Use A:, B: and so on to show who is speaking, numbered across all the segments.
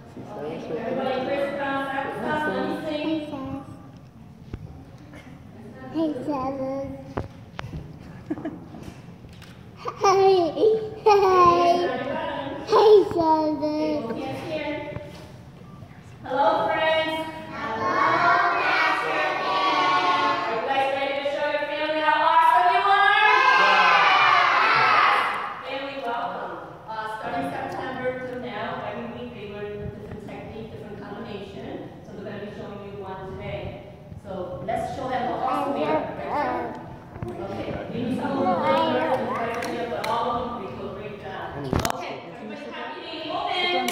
A: Everybody crisscross, let me sing.
B: Hey, Seven. Hey, Seven.
A: Hello, friends.
B: Hello, Master
A: Are you guys ready to show your family how awesome you are? Family, welcome. Starting September to now, every week they learn a different technique, different combination. So we're going to be showing you one today. So let's show them how awesome we are. Okay, you need some of them, but all of them, we do a great job. Okay, everybody happy? Open.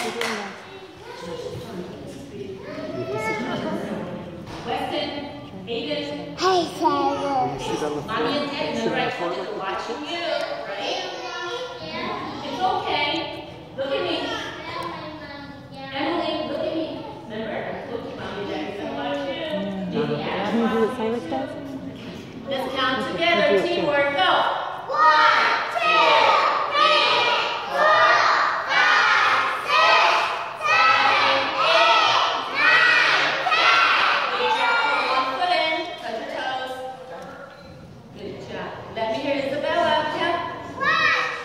A: Weston, Aiden.
B: Hey, Seven.
A: Mommy and Daddy, remember I told you they're watching you, right? It's okay. Look at me. Emily, look at me. Remember? I told you Mommy and Daddy's gonna watch you.
C: Can you do what Cyrus does?
A: Let's count together. Teamwork, go.
B: 1, 2, 3, 4, 5, 6, 7, 8, 9, 10.
A: Good job. Put one foot in. Touch your toes. Good job. Let me hear Isabella. Count.
B: 1, 2, 3,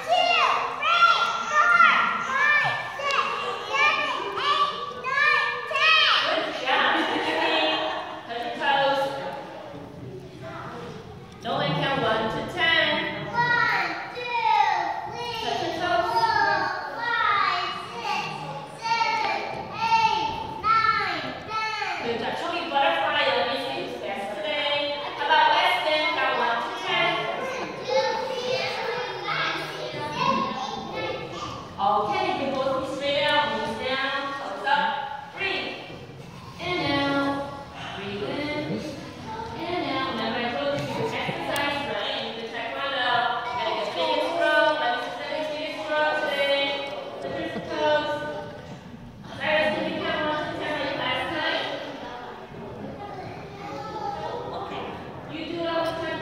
B: 4, 5, 6, 7, 8, 9, 10.
A: Good job. Touch your toes. Nolan, count 1 to 10.
B: 1, 2, 3,
A: Touch your
B: 4,
A: toes.
B: 5, 6, 7, 8, 9, 10.
A: Good job. Show me butterfly. Let me see who's best today. How about Weston? Count 1 to 10. Okay, you can both be straight out. Knees down, toes up. Breathe. And out. Breathe in. And out. Remember I told you can exercise, right? You can check one out. Gotta get big and strong. Let me see that big and strong today. Touch your toes. Cyrus, can you count 1 to 10 like last night? Okay. You do it all the time.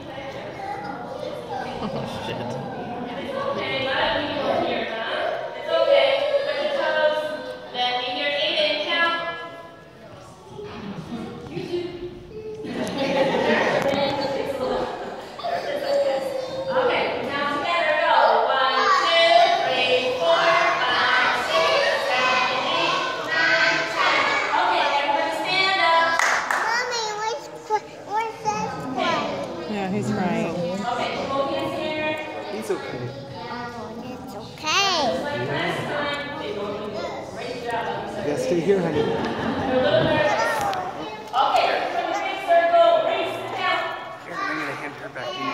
C: Shit.
A: It's okay. A lot of people here, huh? It's okay. Touch your toes. Let me hear Aiden count. You do. Okay, now together go. 1, 2, 3, 4, 5, 6, 7, 8, 9, 10. Okay, everybody stand up.
B: Mommy, where's this one?
C: Yeah, he's right.
A: Okay, both hands here.
C: He's okay.
B: Oh, it's okay.
A: Like last time, they both did a great job.
C: You gotta stay here, honey.
A: They're a little nervous.